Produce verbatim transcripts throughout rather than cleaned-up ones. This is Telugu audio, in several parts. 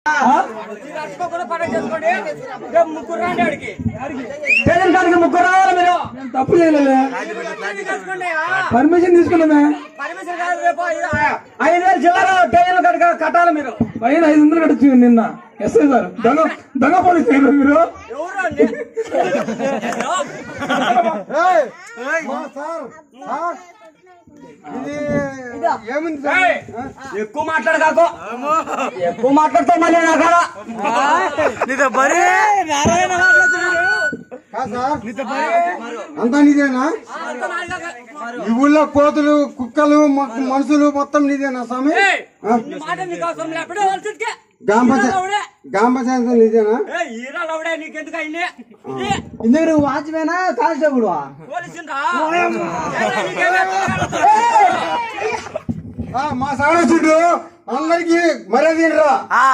ముగ్గురు రాండి అడిగి తెలంగాణకి ముగ్గురు రావాలి మీరు. తప్పు చేయలే, పర్మిషన్ తీసుకున్నామే. పర్మిషన్ కాదు, రేపు ఐదు వేలు జిల్లాలో టేజన్ కట్ట కట్టాలి మీరు. పైన ఐదు వందలు కట్టచ్చు. నిన్న ఎస్ఐ సార్ దొంగ దొంగ పోలీసు మీరు. ఎక్కువ మాట్లాడకాకో, ఎక్కువ మాట్లాడతావు మళ్ళీ నాకాడ అంతా నీదేనా? ఈ ఊళ్ళో కోతులు కుక్కలు మనుషులు మొత్తం నీదేనా స్వామి? గాంపంచాయతీ నీదేనా? ఇందుకు నువ్వు వాచ్మేనా కానిస్టేబుల్? మా సాడచుడు అందరికి మర్యాదరా.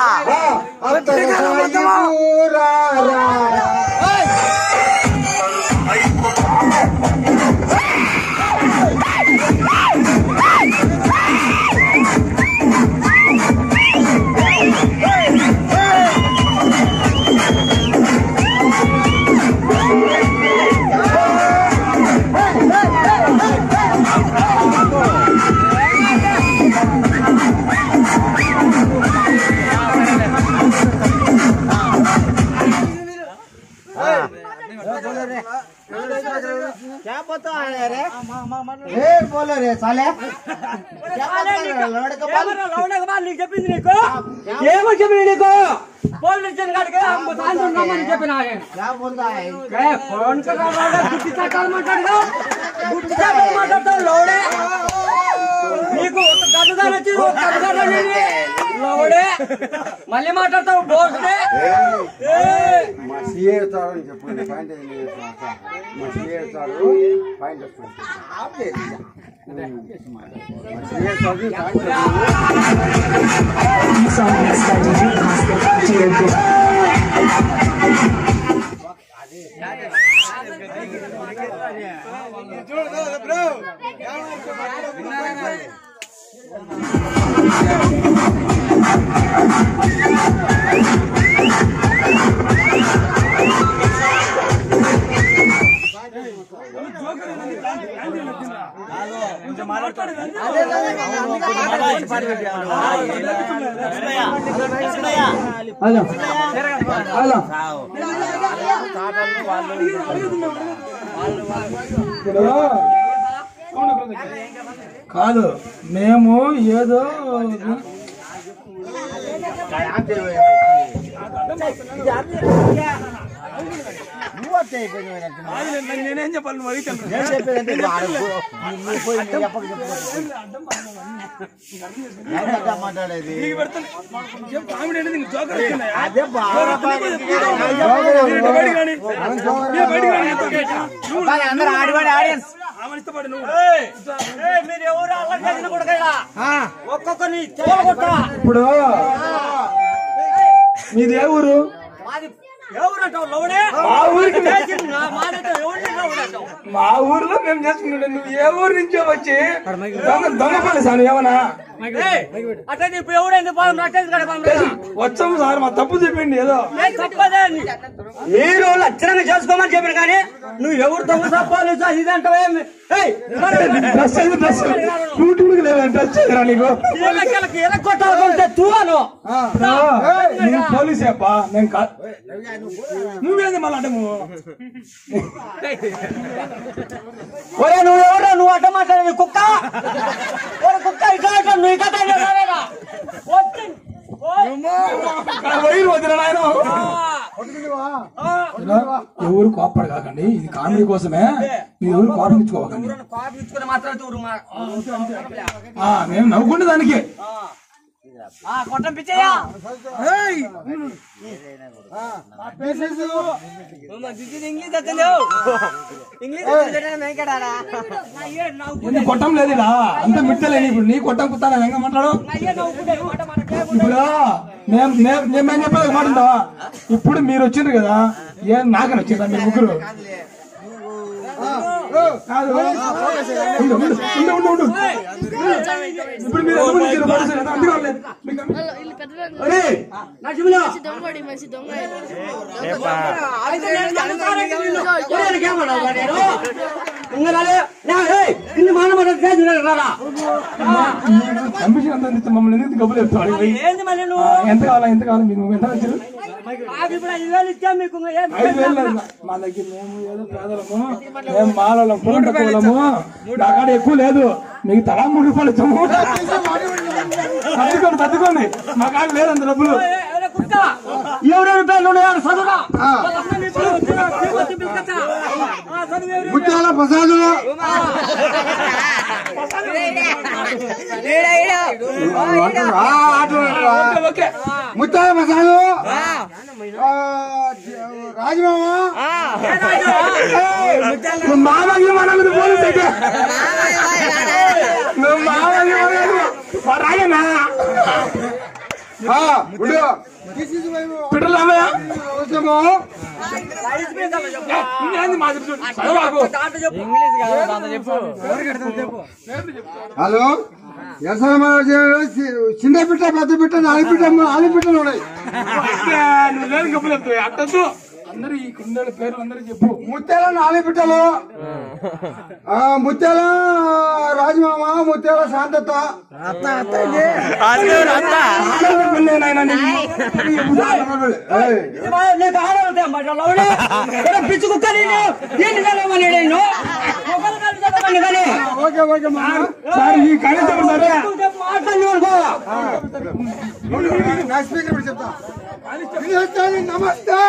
क्या पता है रे? ए बोलो रे साले, लौड़े के बाद నీకు చెప్పింది నీకు ఏమో చెప్పింది నీకు పోలీస్ స్టేషన్ కాడికి సాయంత్రం రమ్మని చెప్పినా. क्या बोलता है? क्या फोन कर रहा है? గుట్టి చాకాలు మాట్లాడగా గుట్టి చాకాలు మాట్లాడతావు లౌడే. నీకు ఒక గదుగా నచ్చి గదుగా లౌడే మళ్ళీ మాట్లాడతావు బోస్టే. మా సీఏ సార్ అని చెప్పండి. పాయింట్ మా సీఏ సార్ పాయింట్ వస్తుంది. కాదు మేము ఏదో నేనేం చెప్పాలి నువ్వు మాట్లాడేది ఇప్పుడు మీది ఏ ఊరు? మా ఊర్లో మేము చేసుకుంటుండే. నువ్వు ఏ ఊరు నుంచో వచ్చి దొంగ పని సార్ ఏమన్నా వచ్చాము సార్. మా తప్పు చెప్పిండి ఏదో ఏ రోజు అచ్చరంగా చేసుకోమని చెప్పాను. కానీ నువ్వు ఎవరు దొంగ తప్పాలి ఇదంటే నీకు పోలీసే అప్పా. నేను కాదు, నువ్వేంది మళ్ళీ అంటే ఒరే నువ్వు ఎవరో నువ్వు అడ్డ మాట్లాడేది కుక్క కుక్క ఇట్లా నువ్వు ఇక్కడ వైరు వదిన నాయన. ఎవరు కోపడు కాకండి, ఇది కామెడీ కోసమే. మీరు ఎవరు కోపించుకోకండి. మేము నవ్వుకుంటే దానికి కొట్టం పిచ్చయ్యా కొట్టం లేదు ఇలా అంత మిట్టలేదు. ఇప్పుడు నీ కొట్టం కుత్తా వెంగ మాట్లాడు. ఇప్పుడు మేము మేము చెప్పేది మాట్లాడవా? ఇప్పుడు మీరు వచ్చిండ్రు కదా, ఏం నాకని వచ్చిందా మీరు ముగ్గురు? ఇప్పుడు మీరు మమ్మల్ని ఎందుకు గబ్బులు చెప్తాడు ఎంత కావాలా ఎంత కావాలి మీకు ఎంత వచ్చారు ఐదు వేలు మా దగ్గర మేము ఏదో పేదలము మేము మాలము పూలము నా కాడ ఎక్కువ లేదు మీకు తలా మూడు రూపాయలు ఇచ్చాము తద్దుకోండి తద్దుకోండి మా కాడ లేదంత డబ్బులు ఎవరు రూపాయలు ముత్యాల ప్రసాదు ముత్యాల ప్రసాదు రాజమామ మామయ్య మన పోలీసు అయితే నువ్వు మామయ్య రాయనా పిట్టలమ్మయ్య హలో చిన్న పిట్ట పెద్ద పిట్ట నాలుగు పిట్ట నాలుగు పిట్టలు ఉన్నాయి నువ్వు లేదు గప్పులు చెప్తావు అట్టద్దు అందరు ఈ కుందేళ్ళ పేర్లు అందరూ చెప్పు ముత్యాల నాలుగు పిట్టలు ముత్యాల రాజమామ ముత్యాల శాంతత పిచ్చి కుక్క ఓకే ఓకే సార్ ఈ కార్యక్రమం సరే నా స్పీకర్ చెప్తా నమస్తే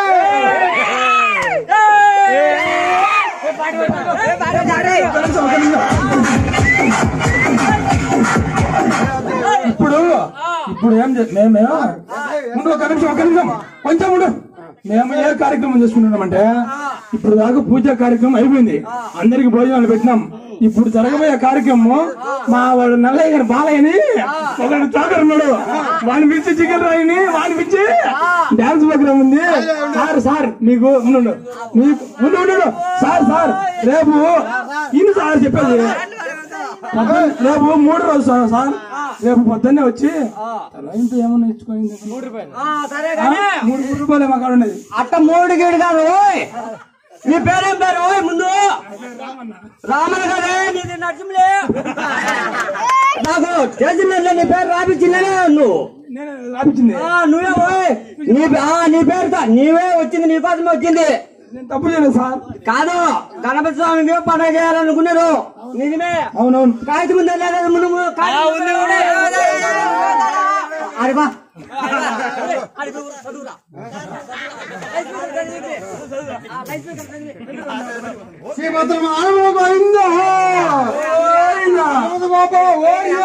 ఇప్పుడు ఇప్పుడు ఏం మేమేమో ముందు ఒక నిమిషం ఒక నిమిషం కొంచెం ఉండు మేము ఏ కార్యక్రమం చేసుకుంటున్నామంటే ఇప్పుడు దాకా పూజ కార్యక్రమం అయిపోయింది అందరికి భోజనాలు పెట్టినాం ఇప్పుడు జరగబోయే కార్యక్రమం మా వాడు నల్లయ్య గారి బాలయ్యని ఒకడు చోకర్ ఉన్నాడు వాడిని పిలిచి చికెన్ రాయిని వాడిని పిలిచి డాన్స్ ప్రోగ్రామ్ ఉంది సార్ సార్ మీకు ఉండు మీకు ఉండు ఉండు సార్ సార్ రేపు ఇన్ని సార్ చెప్పేది రేపు మూడు రోజు సార్ సార్ రేపు పొద్దున్నే వచ్చి ఇంత ఏమన్నా ఇచ్చుకోండి మూడు రూపాయలు మూడు మూడు రూపాయలు మా కాడ ఉండేది అట్ట మూడు గేడు కాదు నీ పేరేం పేరు ముందు రామన్ గారే నీది నరసింహలే నాకు తెలిసిందే నీ పేరు రాపించిందనే నువ్వు నేను రాపించింది నువ్వే పోయి నీ నీ పేరుతో నీవే వచ్చింది నీ కోసమే వచ్చింది నేను తప్పు చేయలేదు సార్ కాదు గణపతి స్వామికి పండుగ చేయాలనుకున్నారు నిజమే అవునవును కాగితం ముందు లేదా ముందు అరేబా శ్రీభద్రం ఆనందమైందో బాబా ఓరియో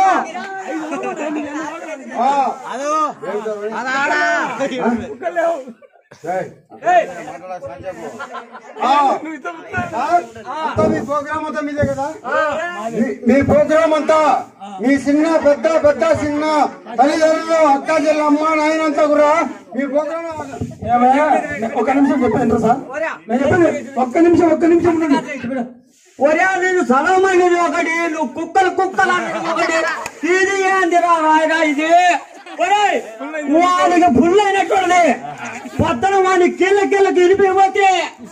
మీ ప్రోగ్రామ్ అంతా మీదే కదా మీ ప్రోగ్రామ్ అంతా మీ చిన్న పెద్ద పెద్ద చిన్న తల్లిదండ్రులు అక్క చెల్లి అమ్మ నాయన అంతా కూడా మీ ప్రోగ్రామ్ ఒక నిమిషం చెప్పాను సార్ నేను చెప్పండి ఒక్క నిమిషం ఒక్క నిమిషం ఒరే నేను సలమనేది ఒకటి నువ్వు కుక్కలు కుక్కలు అనేది ఒకటి ఇది ఏందిరా రాయగా ఇది ఒరే వాడికి ఫుల్ అయినట్టుంది పొద్దున వాడిని కిళ్ళ కిళ్ళకి ఇరిపిపోతే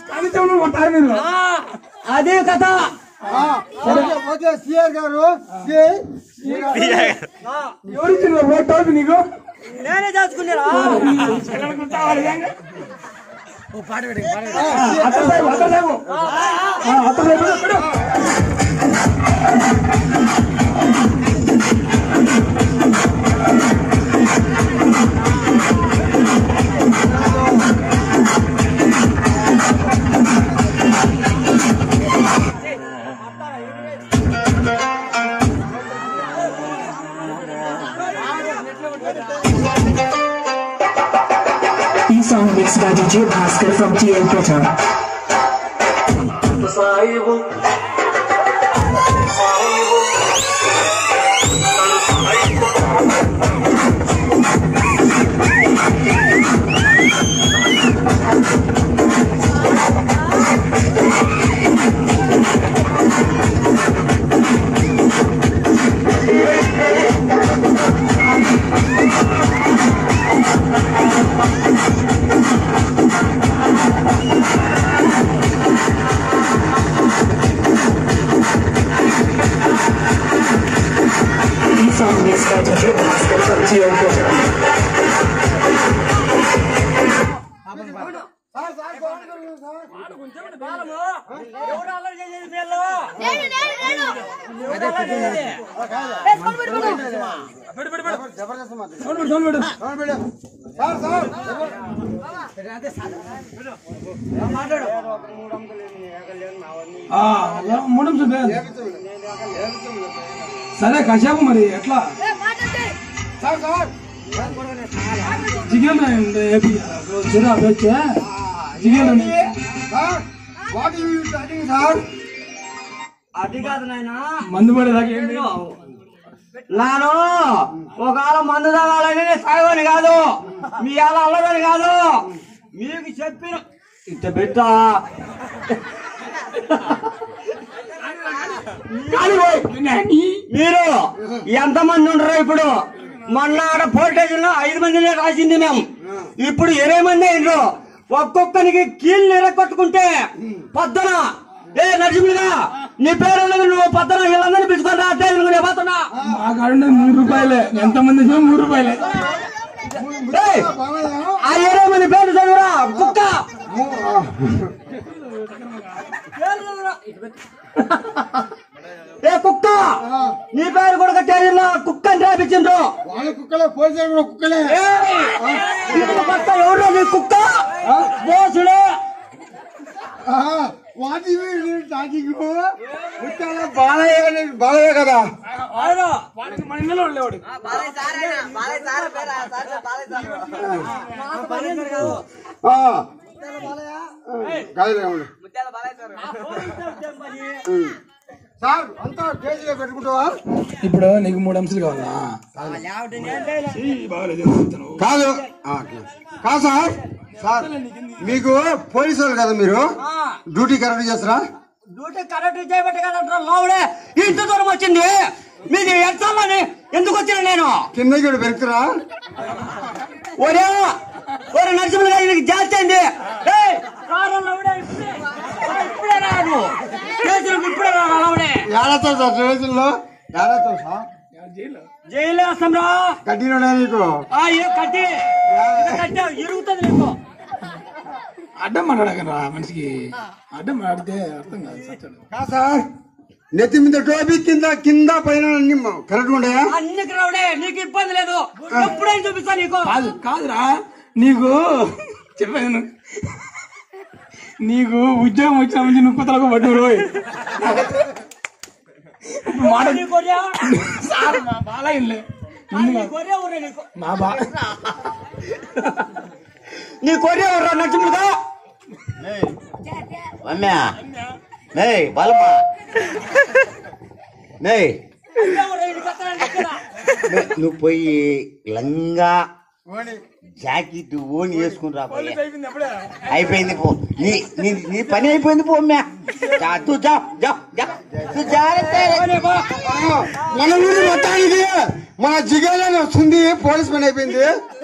అదే కథ సిఆర్ గారు ఎవరిచ్చిన ఓటు నీకు నేనే చేసుకున్నారా Song mixed by D J Bhaskar from T L Pratham. బాలము ఎవరు అల్లరి చేసేది మేలు మూడు నిమిషం సరే కాసేపు మరి ఎట్లా జిగేలు చిరా వచ్చా జిగేలు అది కాదు నాయన మందు పడేదాకా ఏంటి నాను ఒకవేళ మందు తాగాలని సాగని కాదు మీ అలా అల్లదని కాదు మీకు చెప్పిన ఇంత పెట్ట మీరు ఎంతమంది ఉండరు ఇప్పుడు మొన్న ఆడ పోలీస్ స్టేషన్ లో ఐదు మందినే రాసింది మేము ఇప్పుడు ఇరవై మంది అయినరు ఒక్కొక్కరికి కీళ్ళు నిరగొట్టుకుంటే పొద్దున ఏ నరసింహులుగా నీ పేరు నువ్వు పొద్దున వీళ్ళందరినీ పిలుచుకుంటా అధ్యయనం పోతున్నా మా కాడ మూడు రూపాయలే ఎంతమంది మూడు రూపాయలే ఆ ఇరవై మంది పేరు చదువురా కుక్క ఏ కుక్క నీ పేరు కూడా కట్టేదిలో కుక్క అని రాపించిండ్రు కుక్కలే పోలీసులు కుక్కలే ఎవరు నీ కుక్క బోసుడే వాటి బాలయ్య బాలయ్య కదా మన ఇంట్లో ఉండేవాడు సార్ అంతా కేజీలో పెట్టుకుంటావా ఇప్పుడు నీకు మూడు అంశాలు కావాలా కాదు కాదు సార్ సార్ మీకు పోలీసు వాళ్ళు కదా మీరు డ్యూటీ కరెక్ట్ చేస్తారా డ్యూటీ కరెక్ట్ చేయబట్టి కదా లోవుడే ఇంత దూరం వచ్చింది మీది ఎట్టాలని ఎందుకు వచ్చిన నేను కింద కూడా పెరుగుతారా ఒరే ఒరే నరసింహులు గారి నీకు జాస్తి అయింది ఇప్పుడే రావుడే ఏడతావు సార్ స్టేషన్లో ఏడతావు సార్ జైలు వేస్తాం రా కట్టినా నీకు కట్టి కట్టా ఇరుగుతుంది నీకు అడ్డం మాట్లాడకరా మనిషికి అడ్డం మాట్లాడితే అర్థం కాదు సచ్చాడు కాదు సార్ నెత్తి మీద టోపీ కింద కింద పైన అన్ని కరెక్ట్ ఉండయా అన్ని రావుడే నీకు ఇబ్బంది లేదు ఎప్పుడైనా చూపిస్తా నీకు కాదు కాదురా నీకు చెప్పాను నీకు ఉద్యోగం వచ్చిన నుంచి నువ్వు కొత్తలకు పట్టు రోయ్ మాట సార్ మా బాలయ్యలే మా బా నీ కొరే ఎవరు నచ్చుముగా బాలమ్మా నువ్వు పోయి లంగా జాకెట్ ఓన్ వేసుకుని రా అయిపోయింది పో నీ నీ పని అయిపోయింది పో మన ఊరి మొత్తానికి మన జిగేలని వస్తుంది పోలీస్ పని అయిపోయింది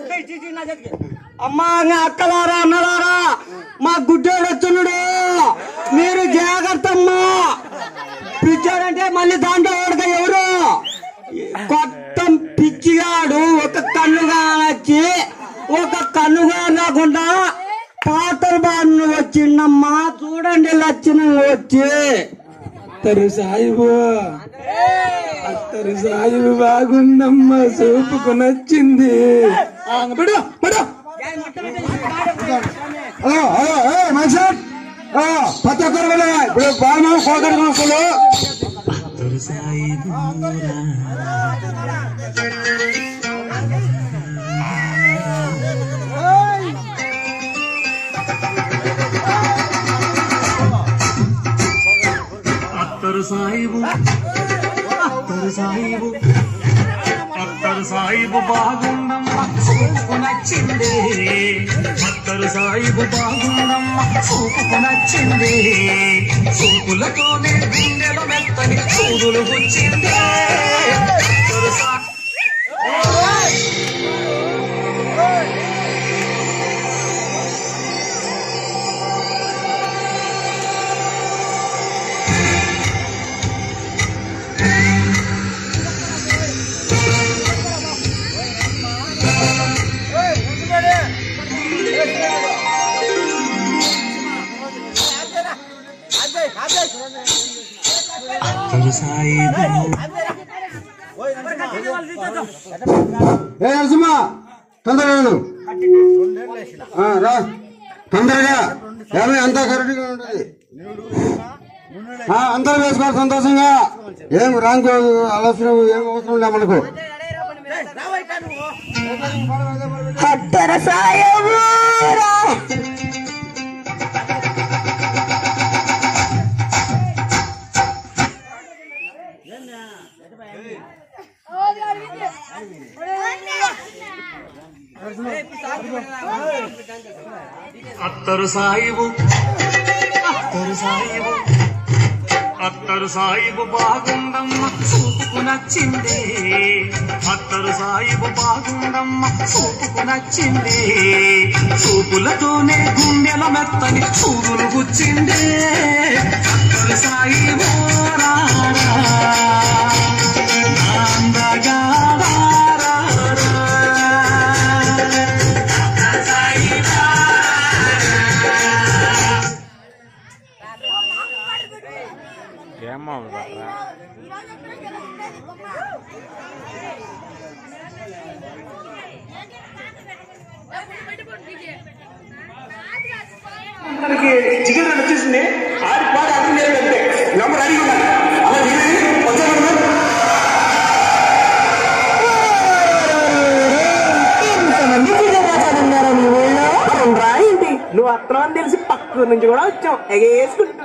అమ్మా అక్కలారా అన్నలారా మా గుడ్డోడు వచ్చున్నాడు మీరు జాగ్రత్త అమ్మా పిచ్చాడంటే మళ్ళీ దాంట్లో ఓడక ఎవరు కొత్త పిచ్చిగాడు ఒక కన్నుగా వచ్చి ఒక కన్నుగా కాకుండా పాతలు బాను వచ్చిండమ్మా చూడండి లక్షణం వచ్చి అత్తరు సాయిబు అత్తరు సాయిబు బాగుందమ్మా సూపుకు నచ్చింది పడు పడు మనిషి ప్రతి ఒక్కరు కూడా ఇప్పుడు బాగా పోగొట్టుకున్న అత్తరు సాయిబు అత్తరు సాయిబు అత్తరు సాయిబు బాగుందమ్మ సూపుకు నచ్చింది అత్తరు సాయిబు బాగుందమ్మ సూపుకు నచ్చింది సూపులతోనే గుండెల మెత్తని సూదులు వచ్చింది అత్తరు సాయి సాయిబు ఏ నరసింహ తొందరగా రా తొందరగా ఏమీ అంతా కరెక్ట్గా ఉంటుంది అందరూ వేసుకోవాలి సంతోషంగా ఏం రాంగ్ అవసరం ఏం అవసరం లే మనకు అత్తర సాయిబు అత్తరు సాయిబు అత్తరు సాయిబు అత్తరు సాయిబు బాగుండమ్మ చూపుకు నచ్చింది అత్తరు సాయిబు బాగుండమ్మ చూపుకు నచ్చింది చూపులతోనే గుండెల మెత్తని చూదులు గుచ్చింది అత్తరు సాయిబు అందగా మనకి చికెన్ వచ్చేసింది ఆడి పాట అర్థం చేయాలంటే నమ్మ రెడీ ఉండాలి అలా వచ్చాను ఇంతమంది చిన్నరాజాలున్నారా నీ ఊళ్ళో రా ఏంటి నువ్వు అత్తనం అని తెలిసి పక్క నుంచి కూడా వచ్చాం ఎగేసుకుంటా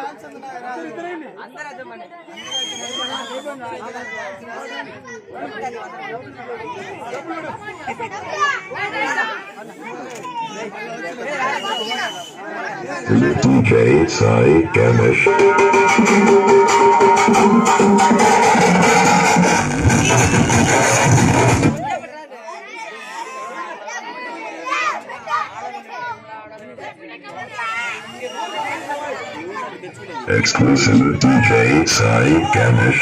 D J Sai Gamish. Exclusive D J Sai Gamish.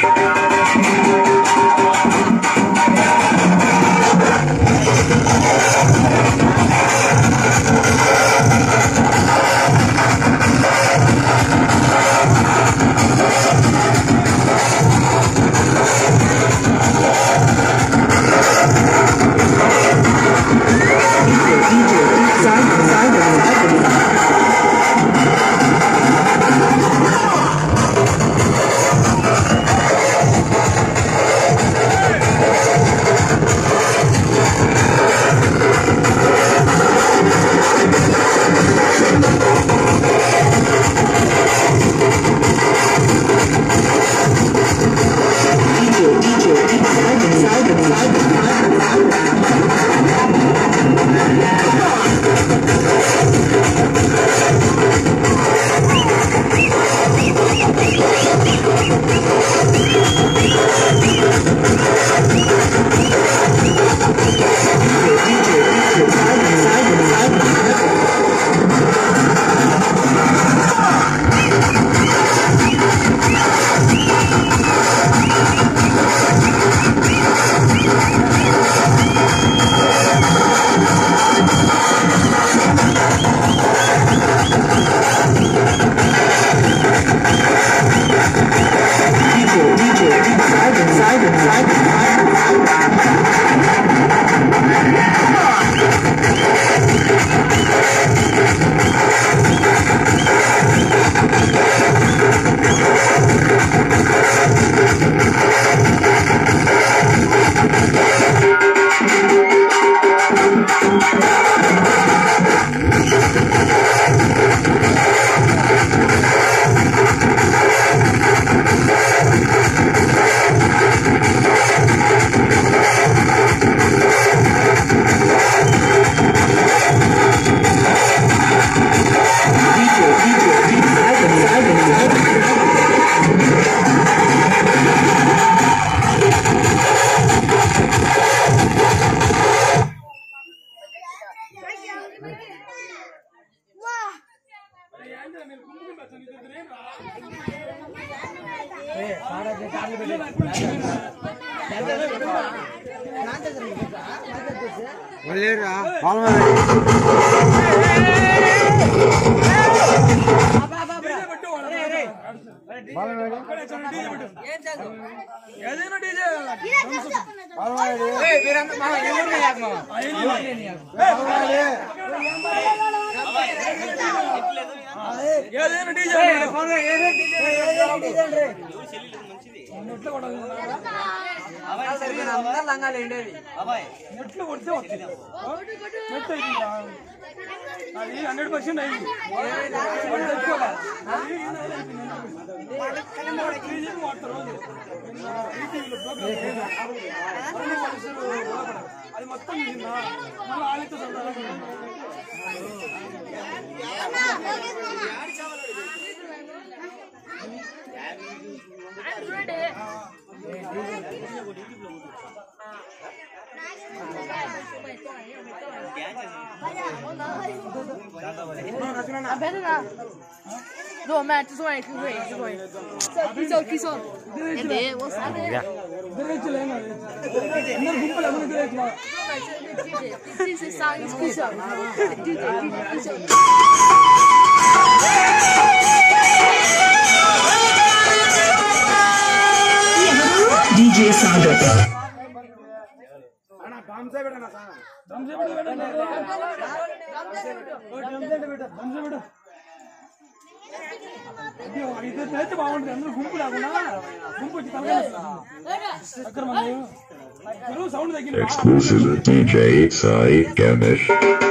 Hundred percent అయింది అది మొత్తం ఆలితో No, Matt, just wait, just wait, just wait. Kiss on, kiss on. And then, what's that? Yeah. This is song is kiss on. D J, kiss on. D J Sagar. అయితే బాగుంటుంది అందరూ గుంపు లేకుండా గుంపు వచ్చి తలగా సౌండ్ తగ్గింది Exclusive D J Sai Ganesh.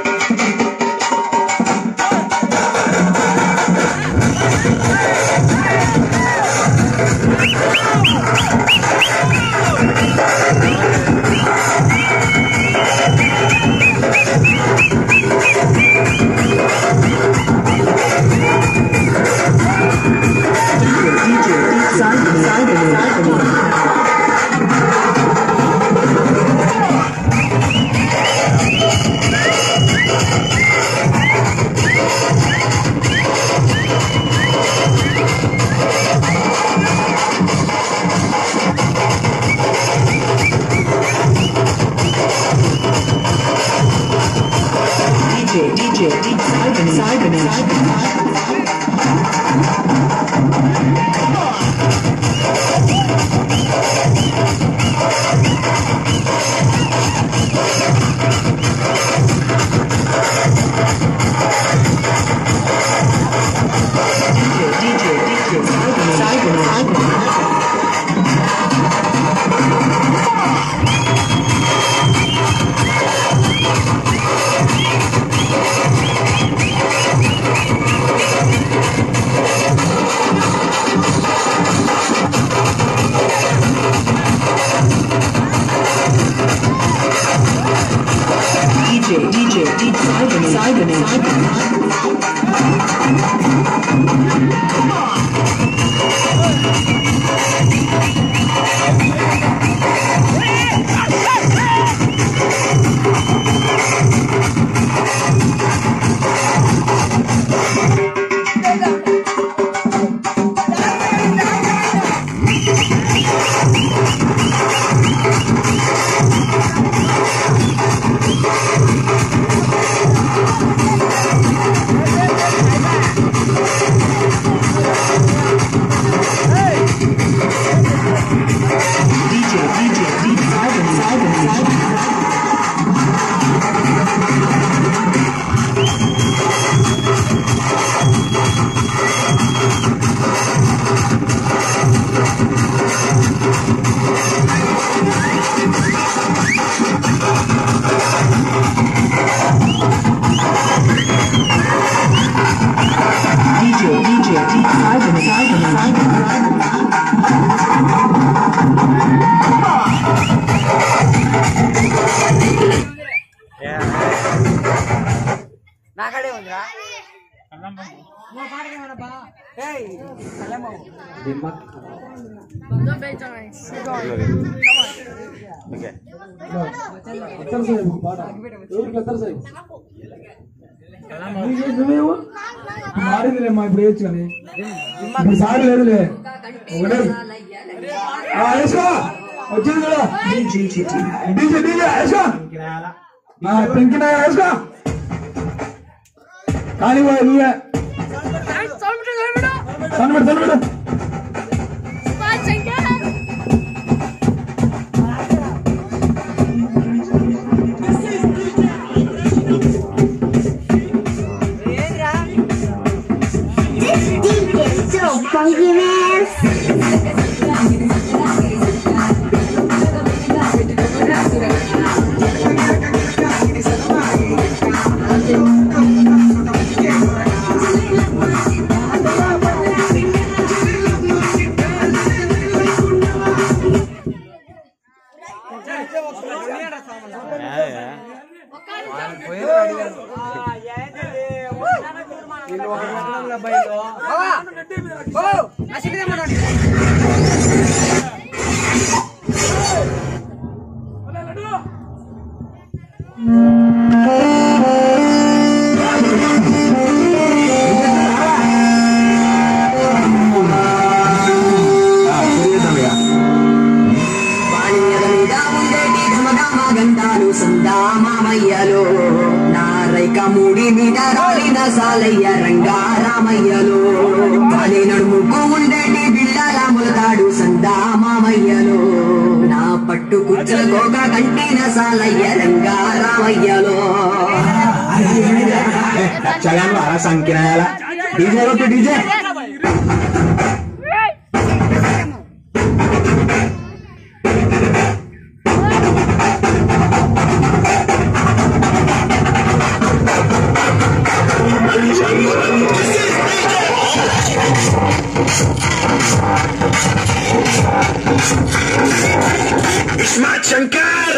మారిందిలేమ్మా ఇప్పుడు వేయచ్చు కానీ ఇప్పుడు సార్ లేదులే ఒకటే వేసుకో వచ్చింది కదా డీజే డీజే వేసుకో పెంకినా వేసుకో కానీ నువ్వే సన్నిపెట్టు సన్నిపెట్టు సంఖ్య డీజే కొట్టు DJ Ismart Shankar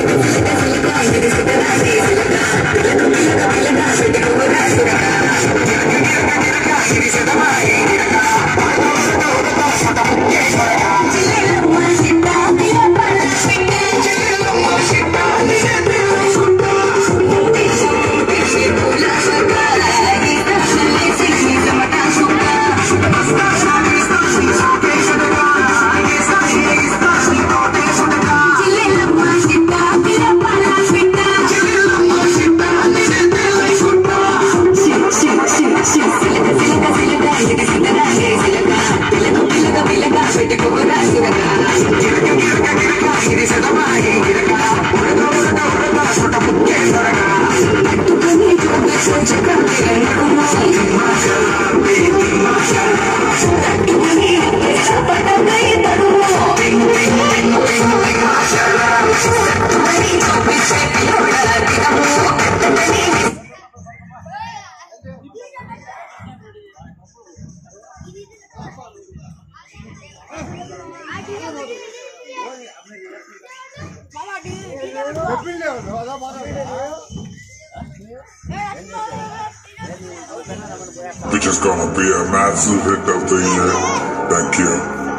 Which is gonna be a massive hit of the year. Thank you.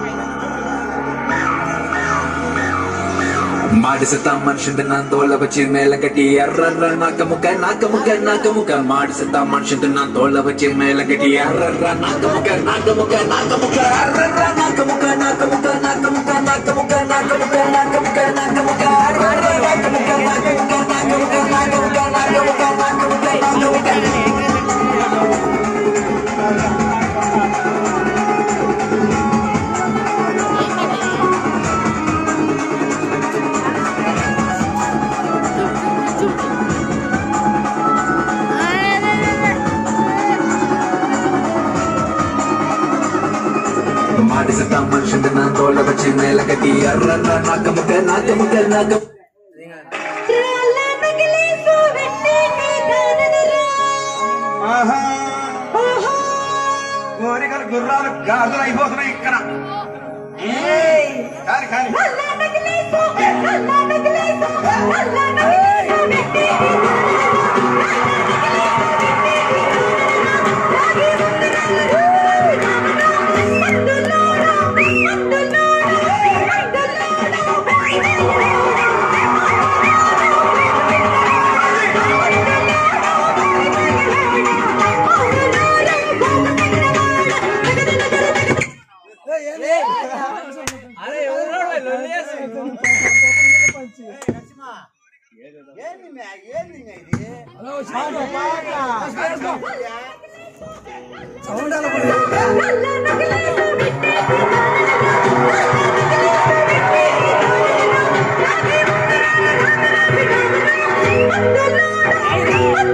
ಮಾಡಿಸತ ಮನುಷ್ಯಂದ ನಾನ್ ತೋಳ ಬಚ್ಚಿ ಮೇಲ ಕಟ್ಟಿ ಅರ್ರರ್ರ ನಾಕ ಮುಖ ನಾಕ ಮುಖ ನಾಕ ಮುಖ ಮಾಡಿಸತ ಮನುಷ್ಯಂದ ನಾನ್ ತೋಳ ಬಚ್ಚಿ ಮೇಲ ಕಟ್ಟಿ ಅರ್ರರ್ರ ನಾಕ ಮುಖ ನಾಕ ಮುಖ ನಾಕ ಮುಖ ಅರ್ರರ್ರ ನಾಕ ಮುಖ ನಾಕ ಮುಖ ನಾಕ ಮುಖ ನಾಕ ಮುಖ ನಾಕ ಮುಖ ನಾಕ ಮುಖ ನಾಕ ಮುಖ ಅರ್ರರ್ರ ನಾಕ ಮುಖ ನಾಕ ಮುಖ ನಾಕ ಮುಖ ನಾಕ ಮುಖ ನಾಕ ಮುಖ ನಾಕ ಮುಖ ನಾಕ ಮುಖ ಮಾಡಿಸತ ಮನುಷ್ಯಂದ ನಾನ್ ತೋಳ ಬಚ್ಚಿ ಮೇಲ ಕಟ್ಟಿ ಅರ್ರರ್ರ ನಾಕ ಮುಖ ನಾಕ ಮುಖ ನಾಕ కోరికలు గుర్రాలు గాజులు అయిపోతున్నాయి ఇక్కడ కానీ కానీ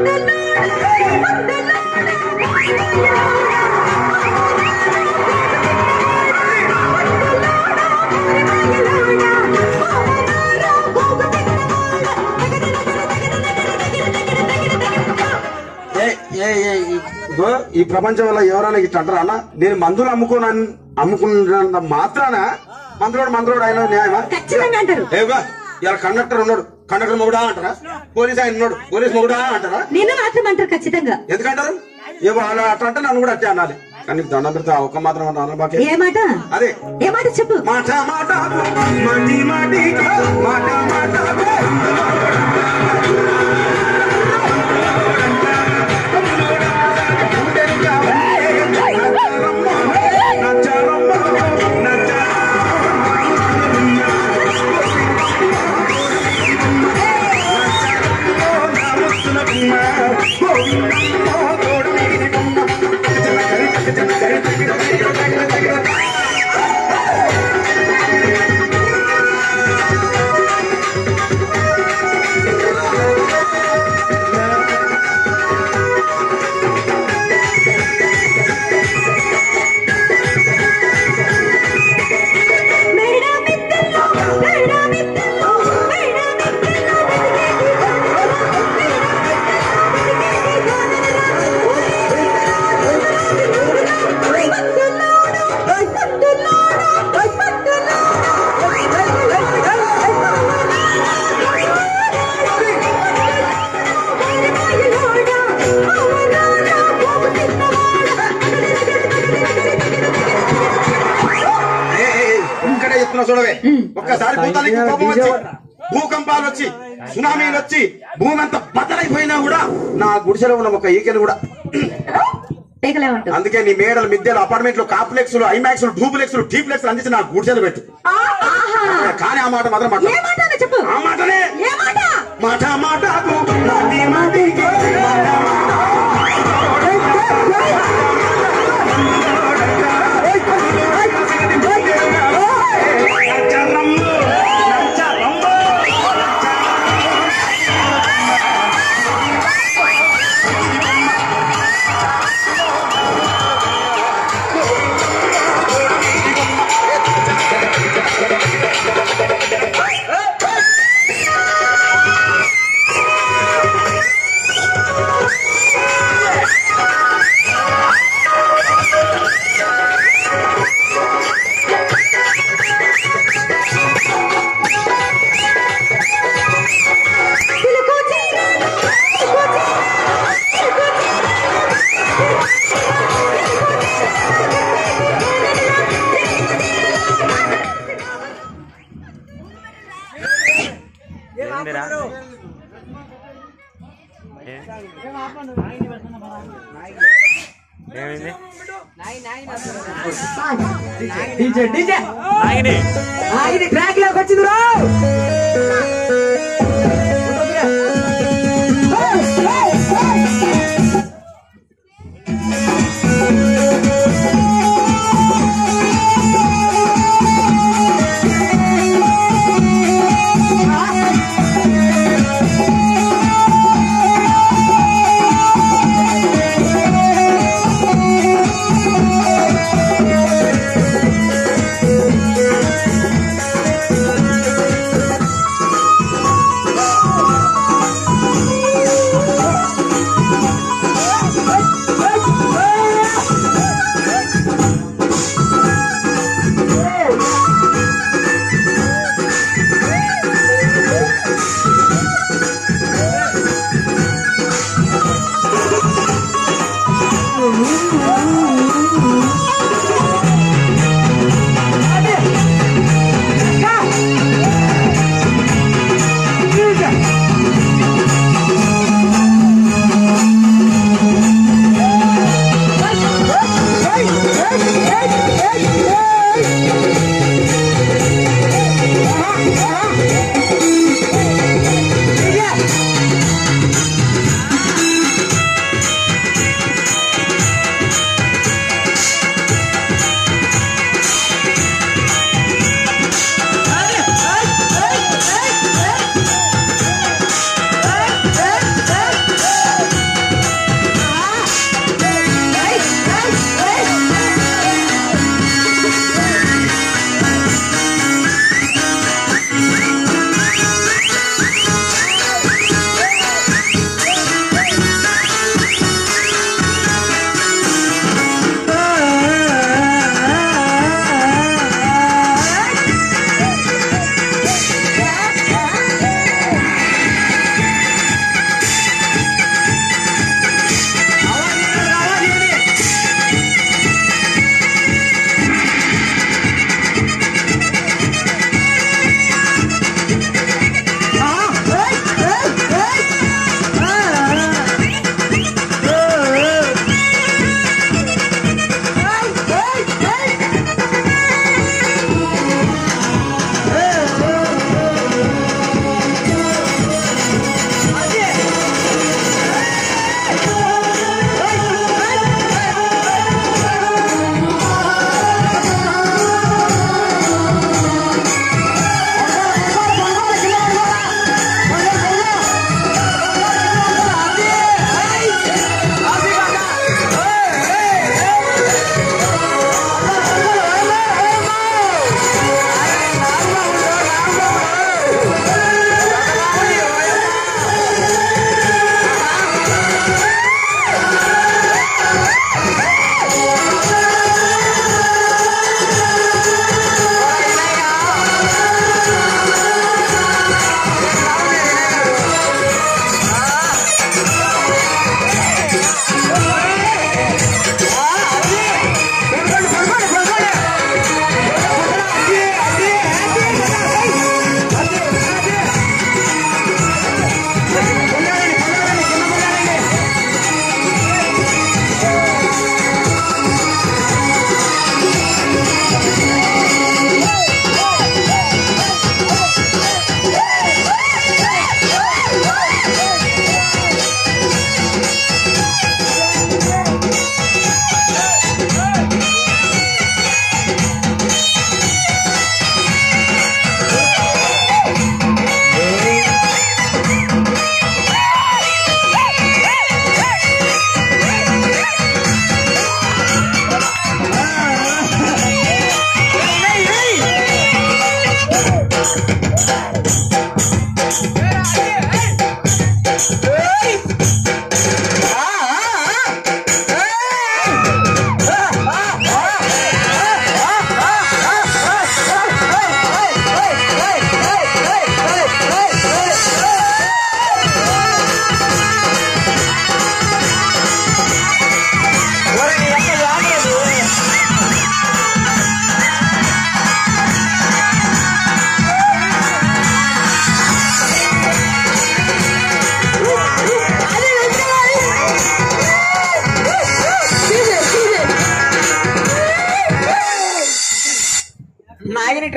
Hey! ఈ ప్రపంచం వల్ల ఎవరైనా ఇట్లా అంటారా అన్న? నేను మందులు అమ్ముకున్నా అమ్ముకున్న మాత్రాన మందులోడు మందులోడు అయినా న్యాయమా? ఏవా ఇలా కండక్టర్ ఉన్నాడు, కండక్టర్ మొగుడా అంటారా? పోలీస్ ఆయన ఉన్నాడు, పోలీస్ మొగుడా అంటారా? నేను మాత్రం అంటారు ఖచ్చితంగా. ఎందుకంటారు? ఏవో అలా అట్లా అంటే నన్ను కూడా అట్టే అనాలి. కానీ దండం పెడితే ఒక్క మాత్రం అన్న బాకే. ఏ మాట? అదే ఏ మాట చెప్పు. మాట మాట మాటి మాటి మాట మాట చూడవే. ఒక్కసారి భూతానికి కోపం వచ్చి భూకంపాలు వచ్చి సునామీలు వచ్చి భూమి అంతా బద్దలైపోయినా కూడా నా గుడిసెలో ఉన్న ఒక ఈకెలు కూడా అందుకే నీ మేడలు మిద్దెలు అపార్ట్మెంట్లు కాంప్లెక్స్ లు ఐమాక్స్ డూప్లెక్స్ టీప్లెక్స్ అందించి నా గుడిసెలు పెట్టు. కానీ ఆ మాట మాత్రం ఆ మాటనే మాట మాట ట్రాక్ లోకి వచ్చింది రా.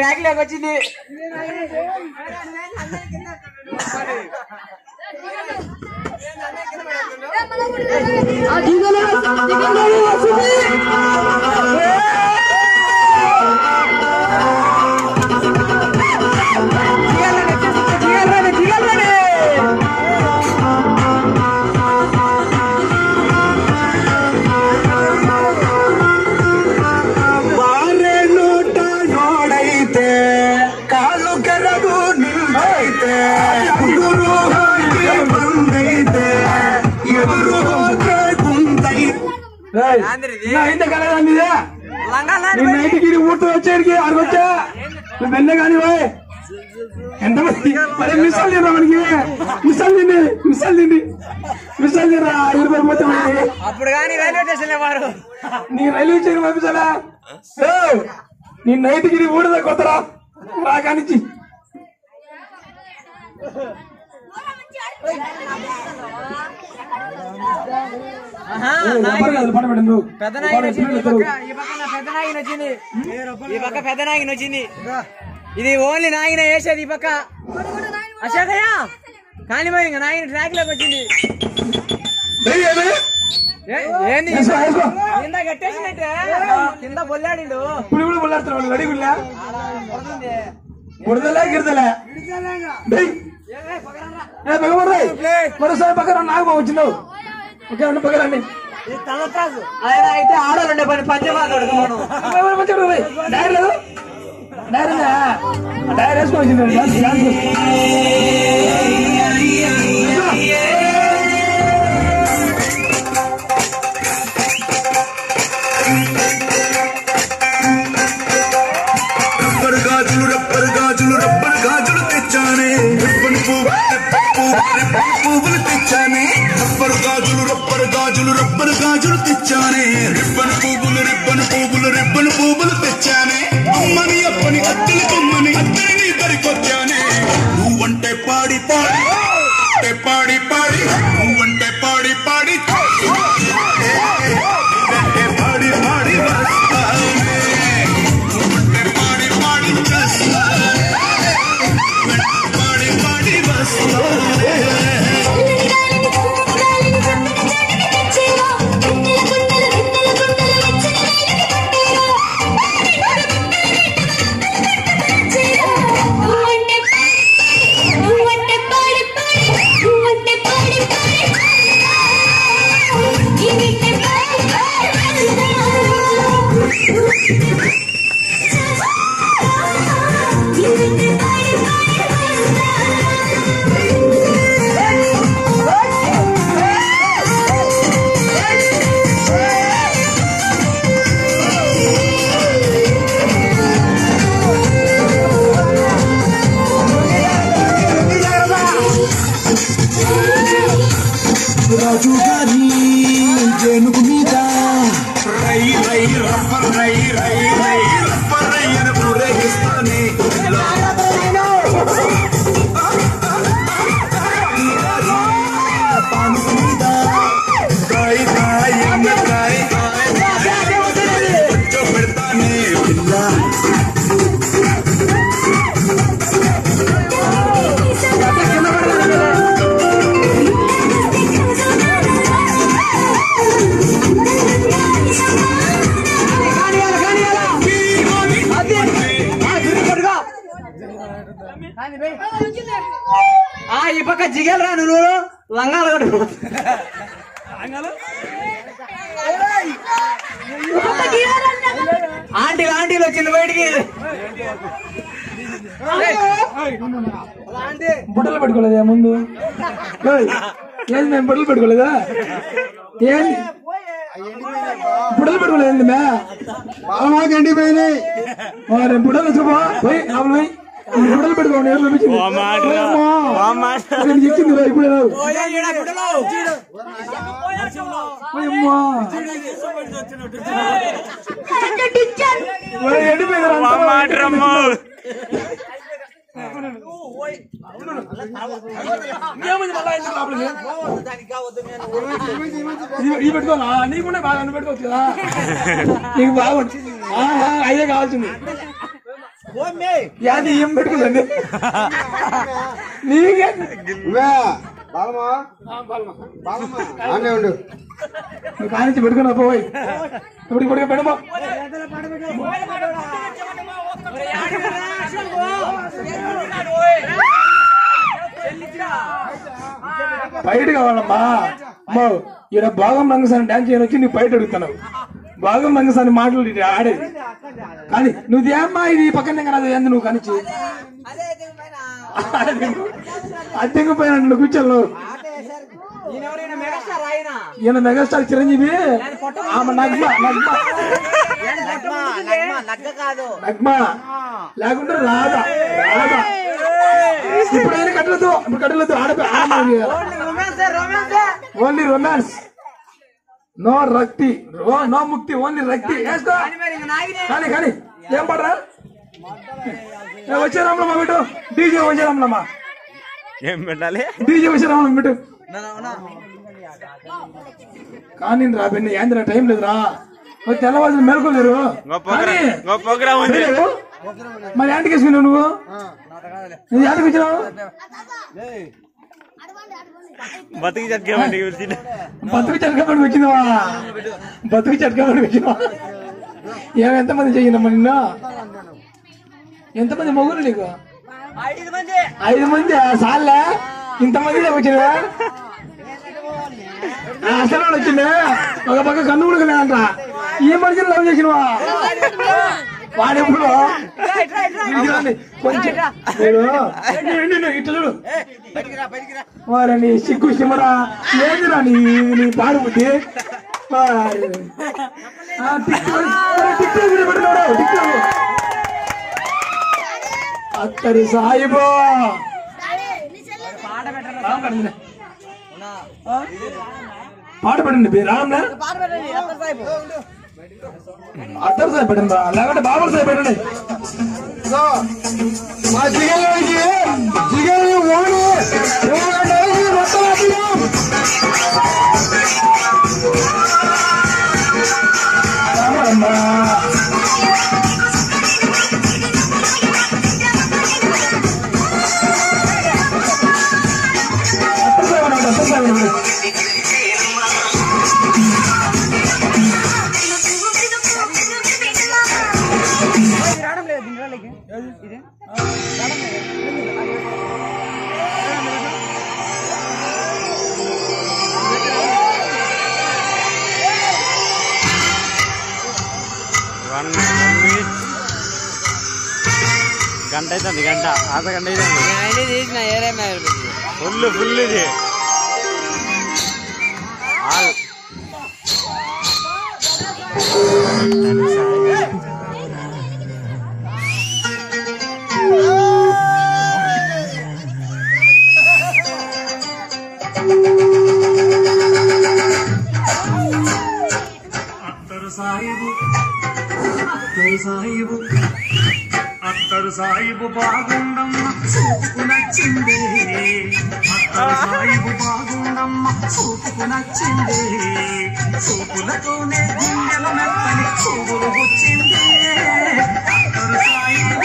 ట్రాక్ లేక వచ్చింది. అయితే కలగండి నైట్కి ఊరితో వచ్చేడికి ఆడికి వచ్చా నువ్వు వెన్న కాని ఎంతమంది మరి మిస్సాలు తిన్నా మనకి మిస్సాలు తిండి మిస్సాలు తిండి మిస్సాలు తిన్నా ఇరవై పోతే అప్పుడు కానీ రైల్వే స్టేషన్ వారు నీ రైల్వే స్టేషన్ పంపించాలా నీ నైట్కి ఊడిదా కొత్తరా రా కానిచ్చి పెద్ద నాయన వచ్చింది ఈ పక్క పెద్ద నాయన వచ్చింది. ఇది ఓన్లీ నాయన వేసేది ఈ పక్క. అశోకయ్య కానీ మరి ఇంకా నాయన ట్రాక్ లోకి వచ్చింది. ఏంది కింద కట్టేసినట్టే కింద బొల్లాడిండు. ఇప్పుడు బొల్లాడుతున్నాడు రెడీ బుడదలే గిరదలే మరోసారి పక్కన నాకు వచ్చినావు ఓకే అండి పక్కనండి. ఆయన అయితే ఆడాలండి పని పంచమాడు డైర్ లేదు డైర్ డైర్ వేసుకొని రబ్బర్ గాజులు రబ్బర్ గాజులు రబ్బర్ గాజులు తెచ్చానే రిబ్బన్ పువ్వులు తెచ్చానే రబ్బర్ గాజులు రబ్బర్ గాజులు రబ్బర్ గాజులు తెచ్చానే రిబ్బన్ పువ్వులు రిబ్బన్ పువ్వులు రిబ్బన్ పువ్వులు తెచ్చానే అమ్మని అప్పని అత్తని కొమ్మని అత్తని దరికొచ్చానే నువ్వంటే పాడి పాడి పాడి పాడి నువ్వంటే పాడి పాడి పాడి పాడి వస్తానే నువ్వంటే పాడి పాడి చేస్తానే పాడి పాడి వస్తానే రాజుగారి జనుగు మీద రై రై రబ్బర్ రై రై రై రబ్బర్ రై అని ఊరేగిస్తానే పాను మీద కాయ కాయ కాయ కొంచెం పెడతానే పిల్ల ఈ పక్క జిగేలు రా నువ్వు లంగాలు ఆంటీ ఆంటీలు వచ్చింది బయటికి బుట్టలు పెట్టుకోలేదా ముందు ఏంది మేము బుట్టలు పెట్టుకోలేదా ఏంది బుట్టలు పెట్టుకోలేదు మే మాకు ఎండిపోయినాయి బుట్టలు వచ్చా పోయి పోయి బుట్టలు పెట్టుకోండి చెప్పింది ఇప్పుడు ఈ పెట్టుకోవాలా నీకుండా బాగా అన్ను పెట్టుకోవచ్చు కదా నీకు బాగుంటుంది అయ్యే కావాల్సింది యాది ఏం పెట్టుకుందండి నీకే బాలమా ఉండు నువ్వు కానించి పెట్టుకున్నా పోయి ఇప్పుడు ఇప్పుడు పెడమా బయట కావాలమ్మా అమ్మో ఈడ భాగం రంగసాని డాన్స్ చేయని వచ్చి నువ్వు బయట అడుగుతున్నావు భాగం రంగసాని మాటలు ఆడేది కానీ నువ్వు ఏమ్మా ఇది పక్కన కాదు ఏంది నువ్వు కనిచి అద్దెంగ పైన నువ్వు కూర్చోను ఈయన మెగాస్టార్ చిరంజీవి ఆమె నగ్మ నగ్మ నగ్మ లేకుంటే రాధా రాధా ఇప్పుడు ఆయన కట్టలేదు ఇప్పుడు కట్టలేదు ఆడపి ఓన్లీ రొమాన్స్ నో రక్తి నో ముక్తి ఓన్లీ రక్తి వేసుకో కానీ కానీ ఏం పడరా వచ్చే రామలమ్మ పెట్టు డీజే వచ్చే రామలమ్మ ఏం పెట్టాలి డీజే వచ్చే రామలమ్మ పెట్టు కానీ రా బిన్న ఏంద్రా టైం లేదురా తెల్లవారు మేల్కోలేరు మరి యాంటికి వేసుకున్నావు నువ్వు యాంటికి వచ్చినావు బతికి చట్కామండి బతుకు చట్కామండి వచ్చినవా బతుకు చట్కామండి వచ్చినవా ఏం ఎంతమంది చెయ్యినమ్మా నిన్న ఎంతమంది మొగులు నీకు ఐదు మంది సార్లే ఇంతమంది వచ్చినవా అసలు వచ్చిందే ఒక పక్క కన్ను కూడా కలేదంట ఈ మనిషిని లవ్ చేసినవా వాడెప్పుడు కొంచెం ఇట్లా చూడు వారని సిగ్గు సిమరా లేదురా నీ నీ పాడు బుద్ధి అత్తరి సాయిబో పాట పెట్టండి రామ్లా అత్తరు సాయి పెట్టండి లేకుంటే బాబు సాయి పెట్టండి మా జిగల్లోకి జిగల్ని ఓడి అత్తరు సాయి పెట్టండి అత్తరు సాయి పెట్టండి గంట అవుతుంది గంట అర్ధ గంట అవుతుంది ఫుల్ ఫుల్ ఇది అత్తరు సాయిబు అత్తరు సాయిబు అత్తరు సాయిబు బాగుండమ్మ చూపుకు నచ్చిందే అత్తరు సాయిబు బాగుండమ్మ చూపుకు నచ్చిందే చూపులతోనే గుండెల మెత్తని చూపులు వచ్చిందే అత్తరు సాయిబు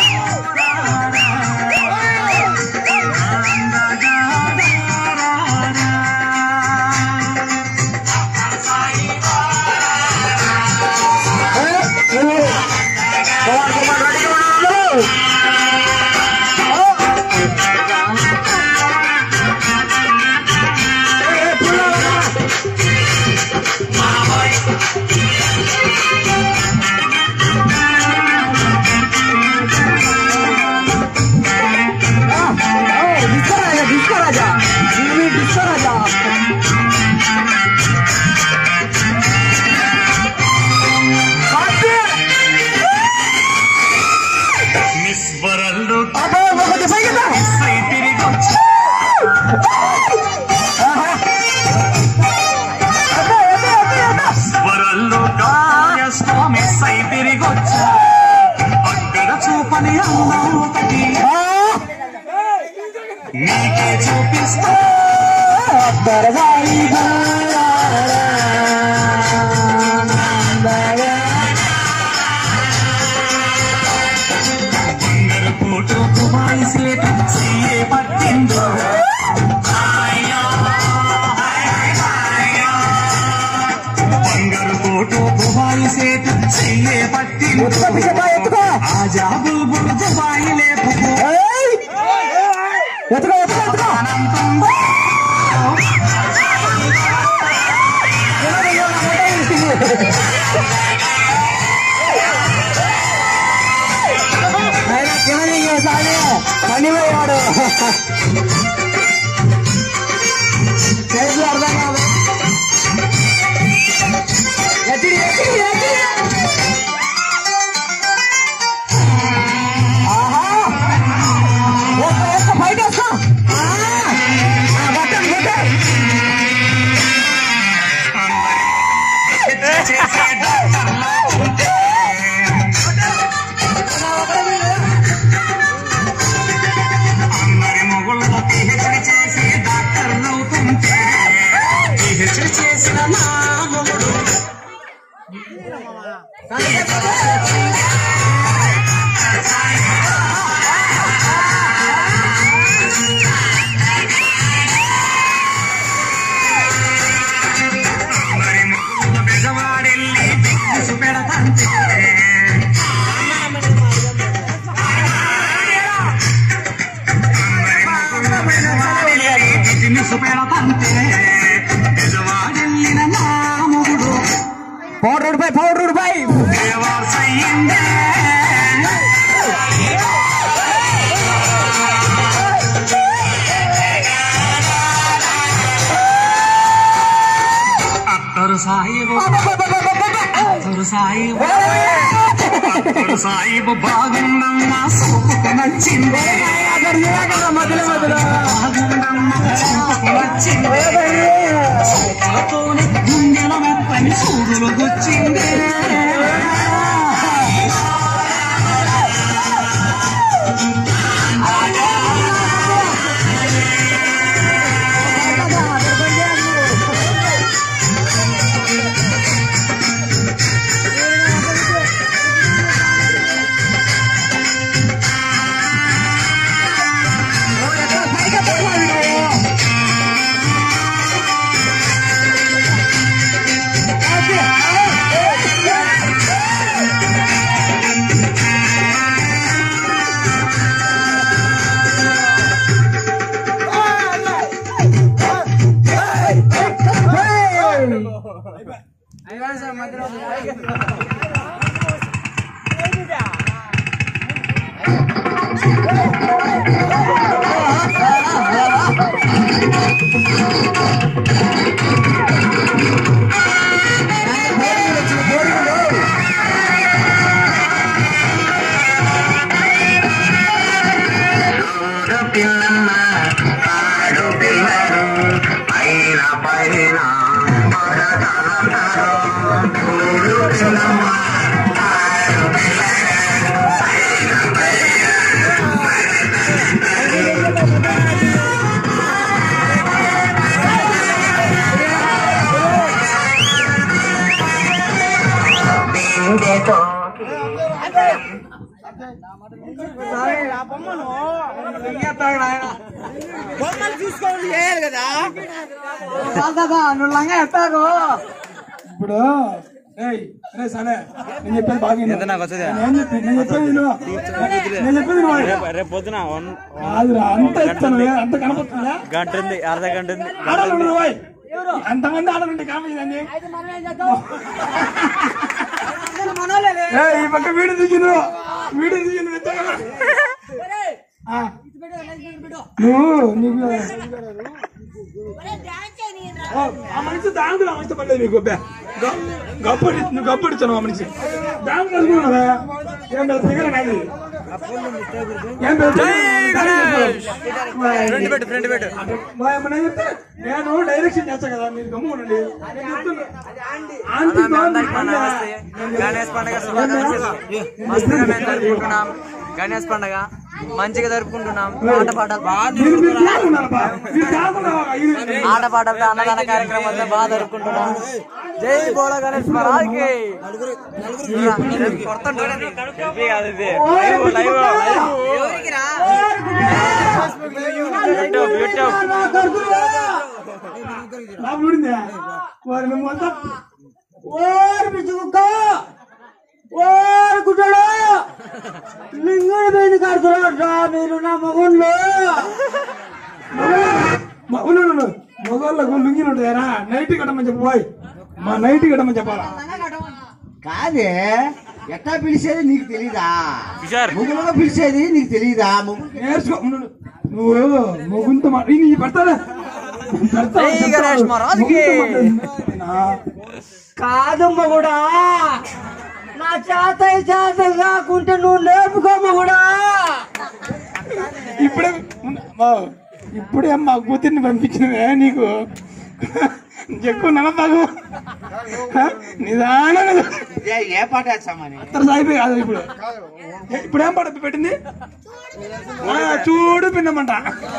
స్వామి సై తిరిగొచ్చా అక్కడ చూపని అన్నం ఒకటి నీకే చూపిస్తా కోటో దుబాయి సేటు చెయ్యే పట్టి ఆజా బుల్బుల్ దుబాయి లేపుకో పనిపోయాడు అర్థం కాదు ఎత్తిడి ఎత్తిడి ఎత్తిడి ఆహా ఒక్క బయట వస్తా బట్టలు బట్టలు అందరి మొగుళ్ళ పిహెచ్డి చేసి డాక్టర్ అవుతుంటే పిహెచ్డి చేసిన నా మొగుడు అందరి మొగుళ్ళ బెజవాడెళ్ళి బిగ్గుసు పెడతంటే బిజినెస్ పెడతంటే బెజవాడెళ్ళిన నా మొగుడు పౌడర్ రూపాయి పౌడర్ రూపాయి దేవాసయ్యిందే అత్తరు సాయిబు అత్తరు సాయిబు అత్తరు సాయిబు బాగుందమ్మా సూపుకు నచ్చింది బాగుందమ్మా సూపుకు నచ్చింది సూపులతోనే గుండెల మెత్తని సూదులు గుచ్చింది బొమ్మలు చూసుకోండి చేయాలి కదా నువ్వు లంగా ఎత్తారు ఇప్పుడు ఏయ్ అరే సరే నేను చెప్పేది బాగా విను. నేను చెప్పి- నేను చెప్పేది విను. నేను చెప్పేది విను. రేపు పొద్దున కాదురా, అంత ఇస్తాను అంత కనపడుతుందా గంట ఉంది అర్ధ గంట ఉంది ఆడలు ఉండరు బాయ్. అంతమంది ఆడలుంటే కనపడిందండి ఈ పక్క వీడు దిగిను వీడు దిగిను నువ్వు నీకు ఆ మనిషి దాంట్లో మనిషి పడలేదు మీకు గప్పడి నువ్వు గప్పడిచ్చాను ఆ మనిషి దాంట్లో కలుసుకున్నావా ఏం పెద్ద ఫిగర్ నాది ఏం చెప్తే నేను డైరెక్షన్ చేస్తాను కదా మీరు గమ్మునండి గణేష్ పండుగ శుభాకాంక్షలు మస్తుగా మేము జరుపుకుంటున్నాం. గణేష్ పండుగ మంచిగా జరుపుకుంటున్నాం. ఆట పాటలు ఆట పాటలతో అన్నదాన కార్యక్రమాలతో బాగా జరుపుకుంటున్నాం. జై బోళ గణేష్ మహారాజ్కి. వారిని మొత్తం ఓర్ పిచ్చుకుక్క ఓర్ గుడ్డోడు లింగుడు మీద కడుతున్నా మీరు నా మొగుళ్ళు మొగోళ్ళకు లుంగిలు ఉంటాయరా నైట్ కట్టమని చెప్పు పోయి మా నైట్ కట్టమని చెప్పాలా కాదే ఎట్లా పిలిచేది నీకు తెలీదా ముగ్గులుగా పిలిచేది నీకు తెలీదా నేర్చుకో నువ్వు ముగ్గుంతో మాట నీ పెడతారా కాదమ్మ కూడా నా చేత చేతలు కాకుంటే నువ్వు నేర్పుకోమ్మ కూడా ఇప్పుడే ఇప్పుడే మా కూతుర్ని పంపించినవే నీకు ఎక్కువ నమ్మకు నిదానంగా ఏ పాట వేస్తామని సాయిపోయి కాదు ఇప్పుడు ఇప్పుడు ఏం పాట పెట్టింది చూడు పిన్నమంట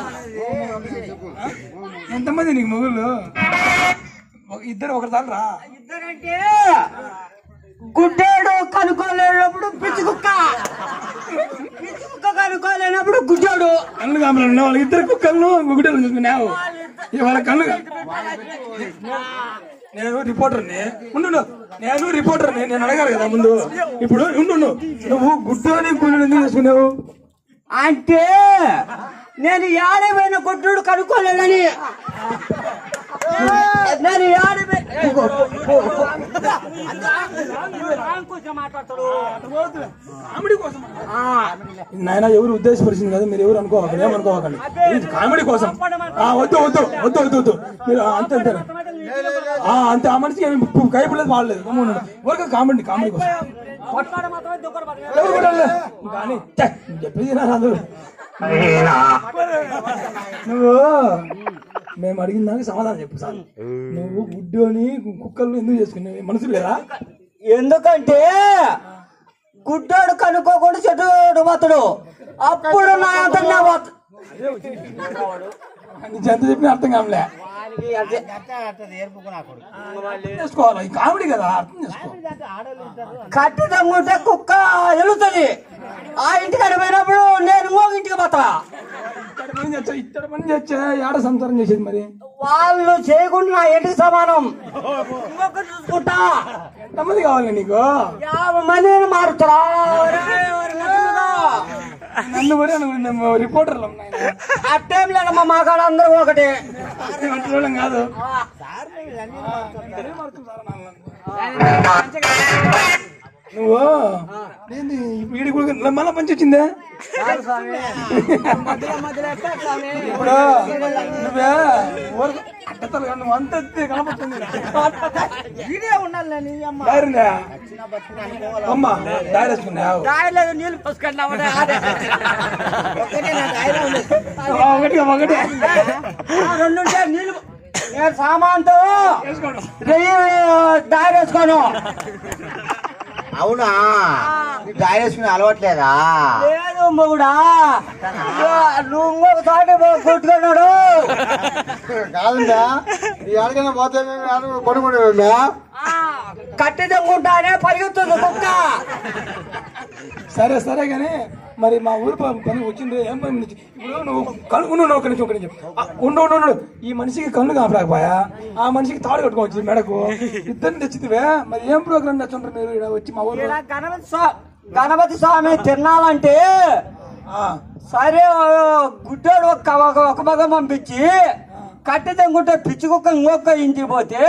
ఎంతమంది నీకు మొగుళ్ళు ఇద్దరు ఒకరి సార్లు రా ఇద్దరంటే గుడ్డోడు కనుక్కోలేనప్పుడు పిచ్చుకుక్క పిచ్చుకుక్క కనుక్కోలేనప్పుడు గుడ్డోడు కళ్ళు కామలు వాళ్ళ ఇద్దరు కుక్కలను గుడ్డలు చూసుకున్నావు వాళ్ళ కళ్ళు నేను రిపోర్టర్ని ఉండు నేను రిపోర్టర్ని నేను అడగాలి కదా ముందు ఇప్పుడు ఉండు నువ్వు గుడ్డని గుడ్డలు ఎందుకు చేసుకున్నావు అంటే నేను ఏడైపోయిన గుడ్డోడు కనుక్కోలేదని నేను నాయన ఎవరు ఉద్దేశపరిచింది కదా మీరు ఎవరు అనుకోవాలి ఏమనుకోవాలండి ఇది కామెడీ కోసం వద్దు వద్దు వద్దు వద్దు వద్దు మీరు అంతే అంతే అంతే ఆ మనిషికి కైపులేదు వాడలేదు ఊరికే కామెడీ కామెడీ కోసం కానీ చెప్పేది అందరూ నువ్వు మేము అడిగిన దానికి సమాధానం చెప్పు సార్ నువ్వు గుడ్డోని కుక్కలు ఎందుకు చేసుకున్నావు మనసు లేదా ఎందుకంటే గుడ్డోడు కనుక్కోకుండా చెట్టు పోతాడు అప్పుడు నా అంతా ఎంత చెప్పిన అర్థం కావలే చేసుకోవాలి కామెడీ కదా అర్థం చేసుకో కట్టి తమ్ముంటే కుక్క వెళుతుంది ఆ ఇంటికి అడిపోయినప్పుడు నేను ఇంకొక ఇంటికి పోతా ఇద్దరు పని చేచ్చా ఏడ సంసారం చేసేది మరి వాళ్ళు చేయకుండా నా ఇంటికి సమానం ఇంకొకటి చూసుకుంటా ఎంతమంది కావాలి నీకు యాభై మందిని మారుతారా నన్ను కూడా రిపోర్టర్లు అట్టేం లేదమ్మా మా కాడ అందరూ ఒకటి కాదు నువ్వు వీడి కూడా మళ్ళా పంచి వచ్చిందే ఇప్పుడు నువ్వే అట్టతలు నువ్వు అంత కనపడుతుంది అమ్మా డైర్ వేసుకున్నావు నీళ్ళు పోసుకున్నావు ఒకటి ఒకటి రెండు నీళ్ళు నేను సామాన్తో డైర్ వేసుకోను అవునా డైర్ వేసుకుని అలవట్లేదా లేదు మొగుడా నువ్వు ఇంకొకసారి కొట్టుకున్నాడు కాదుందా ఈ ఆడికైనా పోతే కొనుక్కుంటే కట్టి తెమ్ముంటానే పరిగెత్తుంది కుక్క సరే సరే కానీ మరి మా ఊరు పని వచ్చింది ఏం పని ఇప్పుడు నువ్వు కళ్ళు ఉండు ఒక నిమిషం ఒక నిమిషం ఉండు ఉండు ఉండు ఈ మనిషికి కళ్ళు కాపలేకపోయా ఆ మనిషికి తాడు కట్టుకోవచ్చు మెడకు ఇద్దరిని తెచ్చిదివే మరి ఏం ప్రోగ్రామ్ తెచ్చుంటారు మీరు ఇక్కడ వచ్చి మా ఊరు గణపతి స్వామి గణపతి స్వామి తిరణాలంటే సరే గుడ్డోడు ఒక ఒక భాగం పంపించి కట్టి తెంగుంటే పిచ్చి కుక్క ఇంకొక ఇంటికి పోతే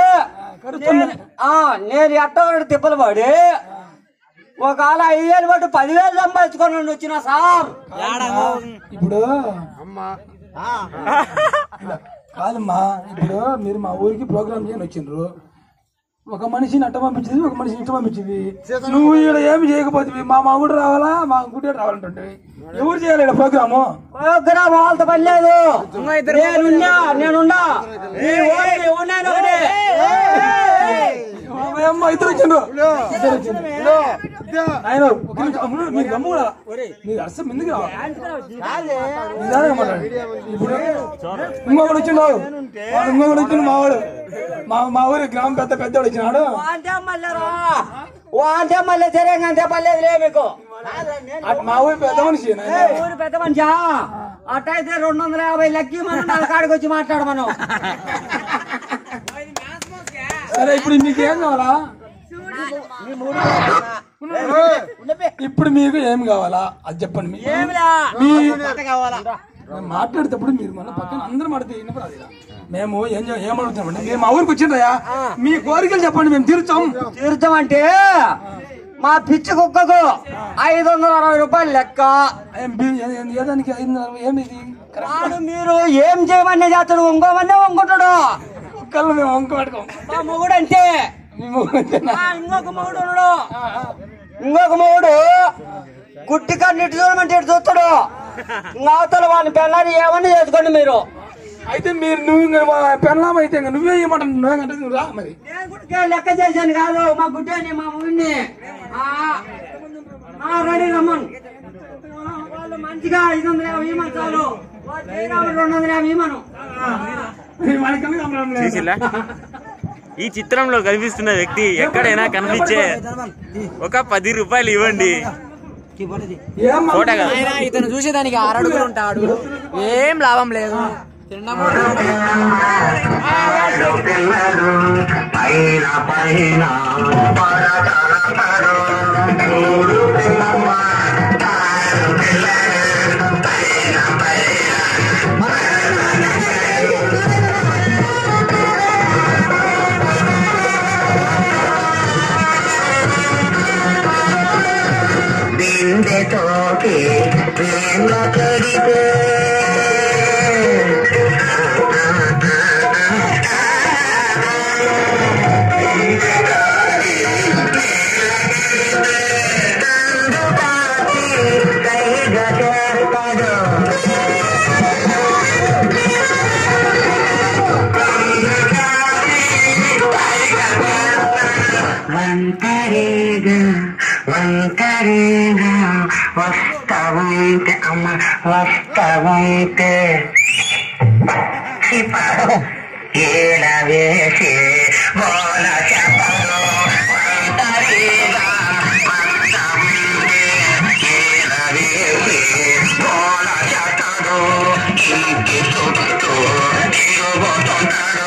నేను ఎట్టొకటి తిప్పలు పడి ఒకవేళ ఐదేళ్ళు బట్టి పదివేలు సంపాదించుకొని వచ్చిన సార్ ఇప్పుడు కాదమ్మా ఇప్పుడు మీరు మా ఊరికి ప్రోగ్రామ్ చేయని వచ్చిండ్రు ఒక మనిషిని అట్ట పంపించేది ఒక మనిషిని ఇట్ట పంపించేది నువ్వు ఇక్కడ ఏమి చేయకపోతే మా మా కూడా రావాలా మా గుడ్డ రావాలంటే ఎవరు చేయాలి ఇక్కడ ప్రోగ్రాము ప్రోగ్రామ్ వాళ్ళతో పని లేదు నేనున్నా నేనున్నా ఇద్దరు వచ్చిండ్రు ఇద్దరు వచ్చిండ్రు ఆయన మీరు గమ్ము కూడా మీరు అర్థం ఎందుకు రావాలి ఇప్పుడు ఇంకొకటి వచ్చిండు వాడు ఇంకొకటి వచ్చిండు మావాడు మా మా ఊరి గ్రామం పెద్ద పెద్దవాడు వచ్చినాడు అంటే మళ్ళీ జరిగంటే పర్లేదు లే మీకు మా ఊరి పెద్ద మనిషి ఊరి పెద్ద మనిషా అట్టయితే రెండు వందల యాభై లెక్కి మనం నా కాడికి వచ్చి మాట్లాడు మనం సరే ఇప్పుడు మీకేం కావాలా ఇప్పుడు మీకు ఏం కావాలా అది చెప్పండి. మాట్లాడేటప్పుడు మీరు మన పక్కన అందరూ మాట్లాడితే విన్నప్పుడు అది మేము ఏం ఏం అడుగుతామండి, మేము మా ఊరికి వచ్చిందయ్యా, మీ కోరికలు చెప్పండి, మేము తీర్చాం. తీర్చామంటే మా పిచ్చి కుక్కకు ఐదు వందల అరవై రూపాయలు లెక్క. ఏదానికి ఐదు వందల అరవై ఏమిది? మీరు ఏం చేయమనే చేస్తాడు, వంకోమనే వంకుంటాడు. కుక్కలు మేము వంక పట్టుకోం. మా మొగుడు అంటే ఇంకొక మొగుడు ఉన్నాడు, ఇంకొక మొగుడు గుట్టి కన్నిటి చూడమంటే ఇటు చూస్తాడు. అవతల వాడిని పెళ్ళాన్ని ఏమన్నా చేసుకోండి మీరు. అయితే మీరు నువ్వు పెళ్ళాం అయితే నువ్వే ఇవ్వమంట, నువ్వేంటే నువ్వు రా మరి. లెక్క చేశాను కాదు, మా గుడ్డని మా ఊరిని రెడీ రమ్మను. వాళ్ళు మంచిగా ఐదు వందల యాభై ఇవ్వమని చాలు, రెండు వందల యాభై ఇవ్వను. ఈ చిత్రంలో కనిపిస్తున్న వ్యక్తి ఎక్కడైనా కనిపించే ఒక పది రూపాయలు ఇవ్వండి. ఇతను చూసేదానికి ఆరు అడుగులు ఉంటాడు, ఏం లాభం లేదు. తోటి ప్రేమ కడితే వంకరేగా వంకరేగా వస్తావంటే అమ్మ వస్తావంటే ఏలా వేసి బోల చెప్పను వంకరేగా వస్తావంటే ఏలా వేసి బోల చెప్పను ఇంటి చుట్టూ తిరుగుతుంటాడు.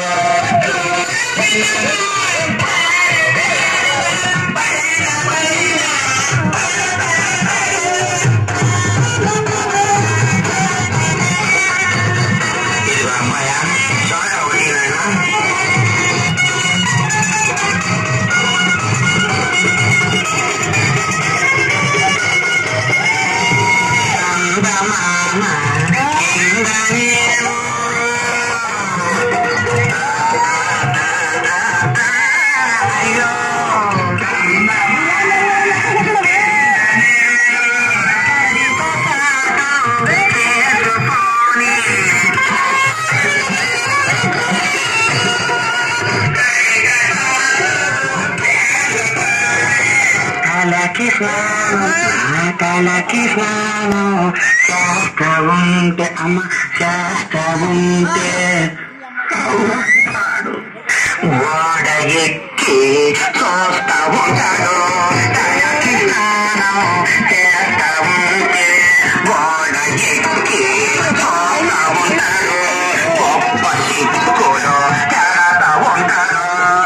తలకి స్నానం చేస్తా ఉంటే అమ్మ చేస్తా ఉంటే గోడ ఎక్కి చూస్తా ఉంటాడు. తలకి స్నానం చేస్తా ఉంటే గోడ ఎక్కి చూస్తా ఉంటాడు. గొప్ప సిక్కులో చేస్తా ఉంటాడు.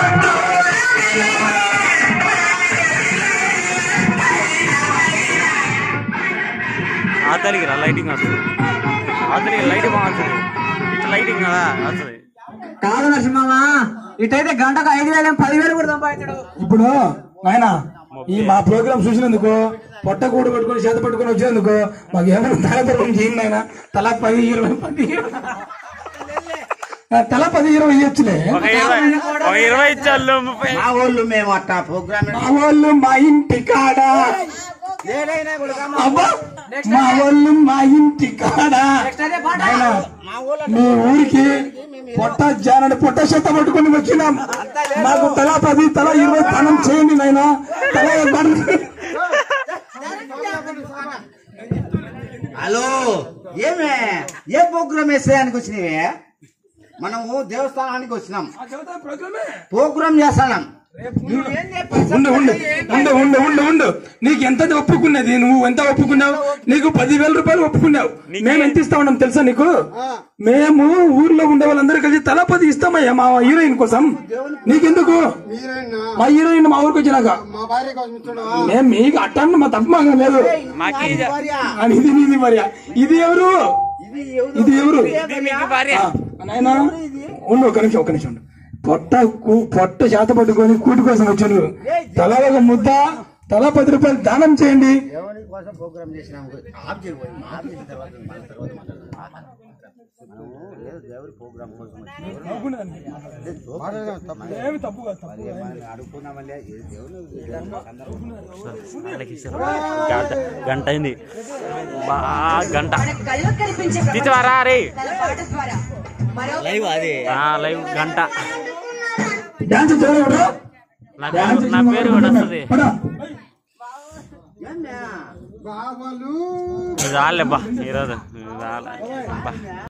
ఆతలికి రా లైటింగ్ వస్తుంది, ఆతలికి లైటింగ్ బాగుంటుంది, ఇట్లా లైటింగ్ కదా వస్తుంది. కాదు నరసింహ, ఇటైతే గంటకు ఐదు వేలు పదివేలు కూడా సంపాదించాడు. ఇప్పుడు నాయన ఈ మా ప్రోగ్రామ్ చూసినందుకు పొట్ట కూడు పట్టుకుని చేత పట్టుకుని వచ్చినందుకు మాకు ఏమైనా తాగతరం చేయండి ఆయన. తలా పది ఇరవై పది తల పది ఇరవై ఇవ్వచ్చులే. ఇరవై ఇచ్చాళ్ళు మా వాళ్ళు మేము అట్టా ప్రోగ్రామ్ మా వాళ్ళు మా ఇంటి కాడ మా వాళ్ళు మా ఇంటి కాడ మీ ఊరికి పొట్ట జానని పొట్ట చెత్త పట్టుకుని వచ్చినాం. మాకు తల పది తల ఇరవై పనం చేయండి నాయన. తల హలో ఏమే ఏ ప్రోగ్రామ్ వేసేదానికి వచ్చినవే? మనము దేవస్థానానికి వచ్చినాం, ప్రోగ్రామ్ చేస్తున్నాం. ఉండు ఉండు ఉండు ఉండు ఉండు ఉండు నీకు ఎంత ఒప్పుకున్నది, నువ్వు ఎంత ఒప్పుకున్నావు? నీకు పదివేల రూపాయలు ఒప్పుకున్నావు. మేము ఎంత ఇస్తా ఉన్నాం తెలుసా నీకు? మేము ఊర్లో ఉండే వాళ్ళందరూ కలిసి తల పది ఇస్తామయ్యా మా హీరోయిన్ కోసం. నీకెందుకు? మా హీరోయిన్ మా ఊరికి వచ్చినాక మేము మీకు అట్టాన్ని మా తప్పు మాకు లేదు. ఇది నీది భార్య. ఇది ఎవరు? ఇది ఎవరు? నాయనా ఉండు ఒక నిమిషం ఒక నిమిషం ఉండు. పొట్ట పొట్ట చేత పట్టుకొని కూటి కోసం వచ్చాను. తల ఒక ముద్ద, తల పది రూపాయలు దానం చేయండి. గంట అయింది, గంట తీసుకోరా రే లైవ్. అది లైవ్ గంట. నా పేరు కూడా వస్తుంది. చాలేబ్బా ఈరోజు.